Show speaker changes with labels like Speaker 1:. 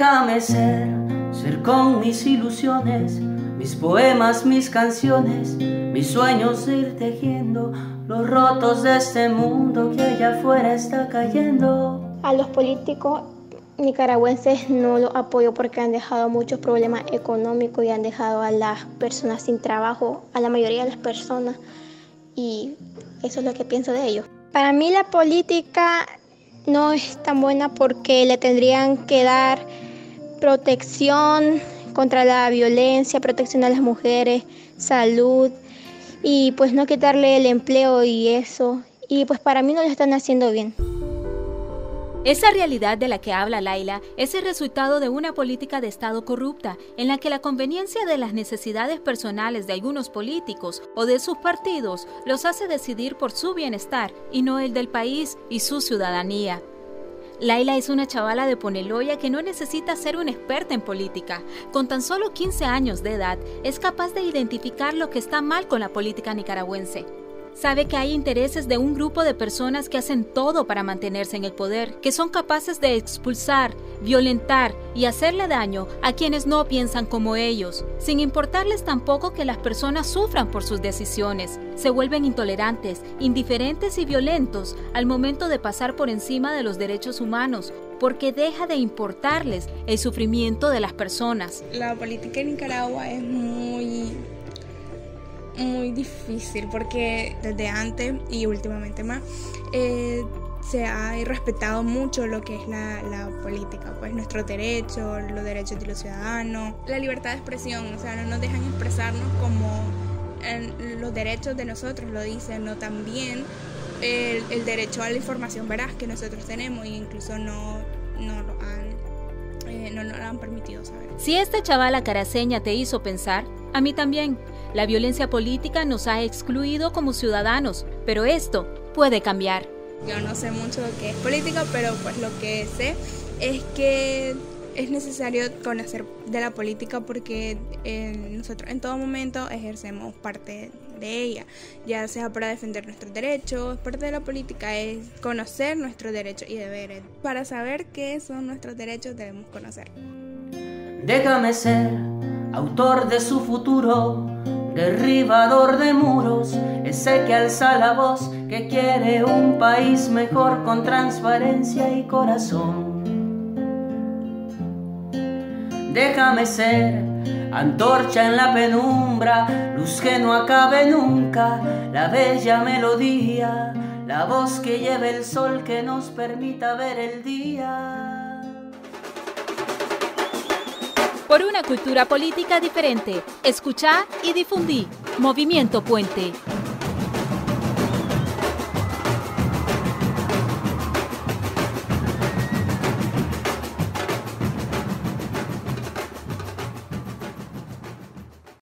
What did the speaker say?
Speaker 1: Déjame ser con mis ilusiones, mis poemas, mis canciones, mis sueños de ir tejiendo los rotos de este mundo que allá afuera está cayendo.
Speaker 2: A los políticos nicaragüenses no los apoyo porque han dejado muchos problemas económicos y han dejado a las personas sin trabajo, a la mayoría de las personas, y eso es lo que pienso de ellos. Para mí la política no es tan buena porque le tendrían que dar protección contra la violencia, protección a las mujeres, salud y pues no quitarle el empleo y eso. Y pues para mí no lo están haciendo bien.
Speaker 3: Esa realidad de la que habla Laila es el resultado de una política de Estado corrupta, en la que la conveniencia de las necesidades personales de algunos políticos o de sus partidos los hace decidir por su bienestar y no el del país y su ciudadanía. Laila es una chavala de Poneloya que no necesita ser una experta en política. Con tan solo 15 años de edad, es capaz de identificar lo que está mal con la política nicaragüense. Sabe que hay intereses de un grupo de personas que hacen todo para mantenerse en el poder, que son capaces de expulsar, violentar y hacerle daño a quienes no piensan como ellos, sin importarles tampoco que las personas sufran por sus decisiones. Se vuelven intolerantes, indiferentes y violentos al momento de pasar por encima de los derechos humanos, porque deja de importarles el sufrimiento de las personas.
Speaker 4: La política en Nicaragua es muy difícil porque desde antes y últimamente más se ha irrespetado mucho lo que es la política, pues nuestros derechos, los derechos de los ciudadanos, la libertad de expresión, o sea, no nos dejan expresarnos como los derechos de nosotros lo dicen, no también el derecho a la información veraz que nosotros tenemos e incluso no nos lo han permitido saber.
Speaker 3: Si esta chavala caraceña te hizo pensar, a mí también. La violencia política nos ha excluido como ciudadanos, pero esto puede cambiar.
Speaker 4: Yo no sé mucho de qué es política, pero pues lo que sé es que es necesario conocer de la política porque nosotros en todo momento ejercemos parte de ella, ya sea para defender nuestros derechos. Parte de la política es conocer nuestros derechos y deberes. Para saber qué son nuestros derechos debemos conocer.
Speaker 1: Déjame ser autor de su futuro, derribador de muros, ese que alza la voz, que quiere un país mejor con transparencia y corazón. Déjame ser antorcha en la penumbra, luz que no acabe nunca, la bella melodía, la voz que lleve el sol que nos permita ver el día.
Speaker 3: Por una cultura política diferente, escuchá y difundí. Movimiento Puente.